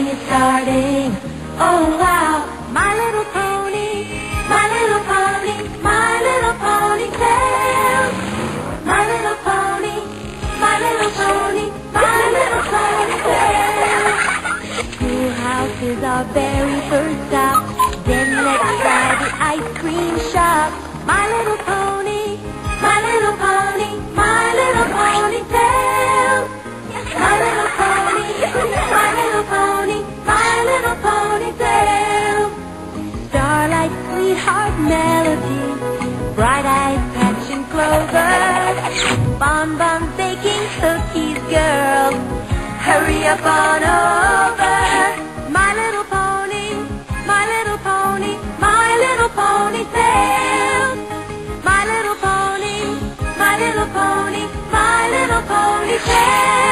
racing is starting. Oh wow, my little pony, my little pony, my little ponytail. My little pony, my little pony, my little ponytail. Schoolhouse is our very first stop. Then let's try the ice cream shop. My little pony, my little pony, my little ponytail. My little pony, my little pony, my little ponytail. Starlight, sweetheart, melody, bright eyes, catching clover, bonbons, baking cookies, girl, hurry up on over. My little pony, my little pony, my little ponytail. My little pony, my little pony, my little ponytail.